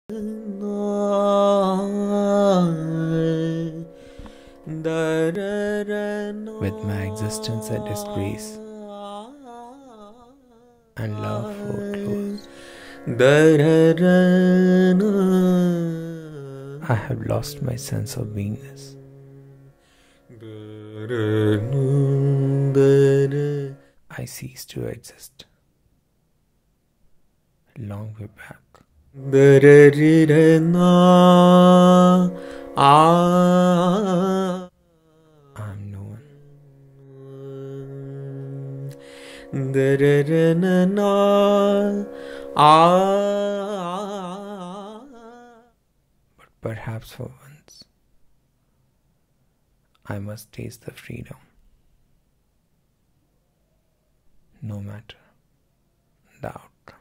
With my existence a disgrace and love foreclosed, I have lost my sense of beingness. I ceased to exist long way back. I'm no one. But perhaps for once, I must taste the freedom, no matter the outcome.